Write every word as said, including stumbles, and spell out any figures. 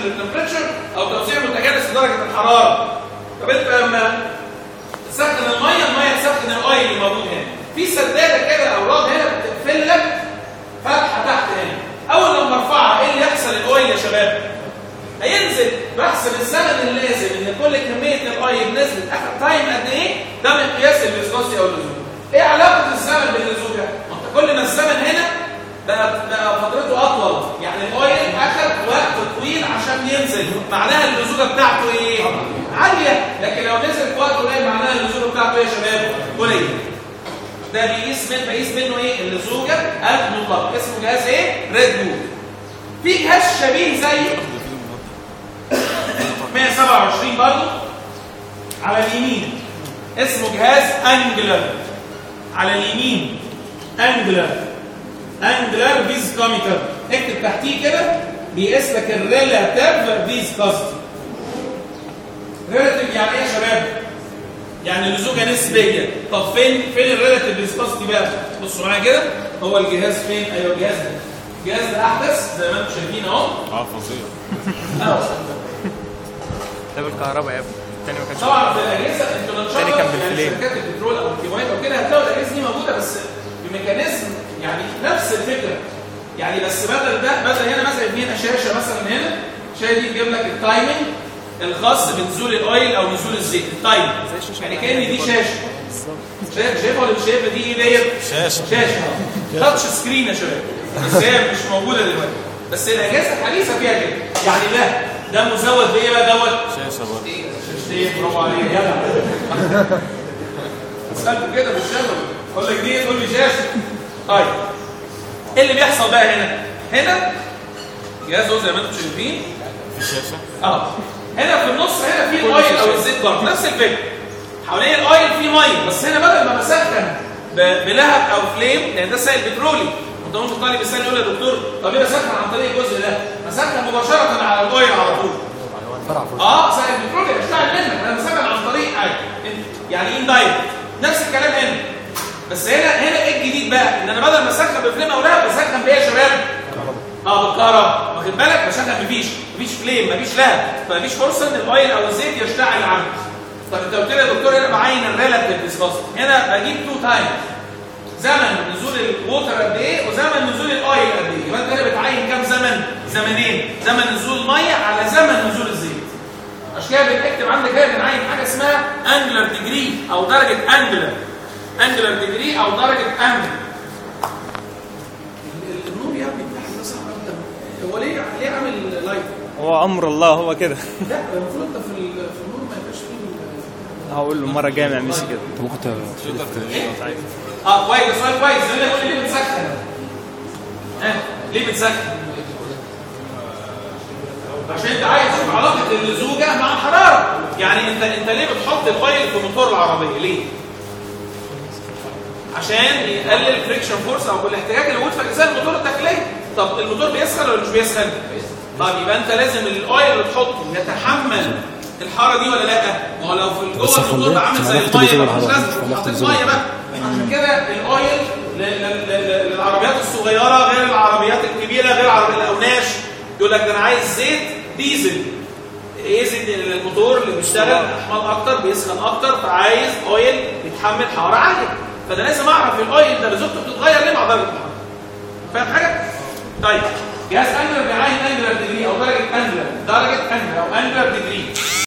للتمبريتشر او توسيع متجانس لدرجه الحراره. طب انت لما تسخن الميه الميه تسخن الاويل اللي موجود هنا، في سداده كده او راد هنا بتقفل لك فتحه تحت هنا. اول لما ارفعها ايه اللي يحصل للاويل يا شباب؟ هينزل. بحسب الزمن اللازم ان كل كميه الاويل نزلت اخر تايم قد ايه، ده من قياس الفيسكوسيتي او اللزوجه. ايه علاقه الزمن باللزوجه؟ ما انت كل ما الزمن هنا بقى بقى فترته اطول، يعني الاويل اخذ وقت طويل عشان ينزل، معناها اللزوجه بتاعته ايه؟ عاليه. لكن لو نزل في وقت قليل معناها اللزوجه بتاعته ايه يا شباب؟ قليل. ده بيقيس من بيقيس منه ايه؟ اللزوجه المطلقه. اسمه جهاز ايه؟ ريد وود. في جهاز شبيه زيه مية وسبعة وعشرين برضه على اليمين، اسمه جهاز انجلر. على اليمين انجلر انجلر فيسكوميتر. اكتب تحتيه كده بيقيس لك الريلاتيف فيسكوستي. ريلاتيف يعني ايه يا شباب؟ يعني اللزوجه نسبيه. طب فين فين الريلاتيف فيسكوستي بقى؟ بصوا معايا كده، هو الجهاز فين؟ ايوه الجهاز ده. الجهاز ده احدث زي ما انتم شايفين اهو. اه فظيع. اه ده بالكهرباء يا ابني، الثاني ما كانش. طبعا في الاجهزه انتوا ان شاء الثاني كان الله يعني بالفليم. شركات البترول او الكيماويات او كده هتلاقوا الاجهزه دي موجوده بس بميكانيزم يعني نفس الفكره. يعني بس بدل ده بدل هنا مثلا هنا شاشه مثلا هنا الشاشه دي تجيب لك التايمنج الخاص بنزول الاويل او نزول الزيت. التايمنج يعني كان دي شاشه. شايف شايفها ولا مش شايفها؟ دي ايه ديت؟ شاشه شاشه تاتش سكرين يا شباب، بس هي مش موجوده دلوقتي. بس الاجهزه الحديثه فيها كده. يعني ده ده مزود بايه بقى دوت؟ شاشه برضه. شاشتين. برافو عليك يا جدع. اسالته كده بالشغل اقول لك دي تقول لي شاشه. طيب ايه اللي بيحصل بقى هنا؟ هنا جهاز اهو زي ما انتم شايفين في شاشه. اه هنا في النص هنا في الاويل او الزيت برضه نفس الفكره. حوالين الاويل في ميه، بس هنا بدل ما بسخن بلهب او فليم لان ده سائل بترولي. انت ممكن طالب يسالني يقول يا دكتور طب ليه بسخن عن طريق الجزء ده؟ بسخن مباشره على الاويل على طول. اه سائل بترولي بيشتغل منك، انا بسخن عن طريق حاجه يعني ان دايركت. نفس الكلام هنا، بس هنا هنا ايه الجديد بقى؟ ان انا بدل ما اسخن بفليم او لهب بسخن بايه يا شباب؟ اه بالكهرباء. واخد بالك؟ بسخن مفيش مفيش فليم مفيش لهب، فمفيش فرصه ان الاويل او الزيت يشتعل عندي. طب انت قلت لي يا دكتور هنا بعين الريلاتيف فيسكوستي، هنا بجيب تو تايم زمن نزول الووتر قد ايه وزمن نزول الاويل قد ايه. يبقى انت هنا بتعين كام زمن؟ زمنين، زمن نزول الميه على زمن نزول الزيت. عشان كده بنكتب عندك هنا بنعين حاجه اسمها انجلر ديجري او درجه انجلر. انجلر ديجري او درجه انجلر. النور يا ابني بتاعك ده صعب قوي. هو ليه ليه عامل لايت؟ هو امر الله هو كده. لا المفروض انت في في النور ما يبقاش فيه. هقول له المره الجايه ما يعملش كده. انت ممكن ايه؟ اه كويس سؤال كويس. زي ما يقول لي ليه بتسخن؟ ها ليه بتسخن؟ عشان انت عايز تشوف علاقه اللزوجه مع الحراره. يعني انت انت ليه بتحط الاويل في موتور العربيه؟ ليه؟ عشان يقلل فريكشن فورس او الاحتكاك اللي موجود في اجزاء الموتور الداخليه. طب الموتور بيسخن ولا مش بيسخن؟ طب يبقى انت لازم الاويل اللي تحطه يتحمل الحراره دي ولا لا؟ ما هو لو في جوه الموتور بقى عامل زي الميه مش لازم تحط الميه بقى. عشان كده الاويل للعربيات الصغيره غير العربيات الكبيره غير عربيات الاوناش. يقول لك ده انا عايز زيت ديزل. ايه زيت الموتور اللي بيشتغل احمال اكتر بيسخن اكتر، فعايز اويل يتحمل حراره عاليه. فده لازم اعرف الاويل ده لزوجته بتتغير ليه مع درجه الحراره. فاهم حاجه؟ طيب جهاز انجلر بيعين انجلر ديجري او درجه انجلر درجه انجلر او انجلر ديجري.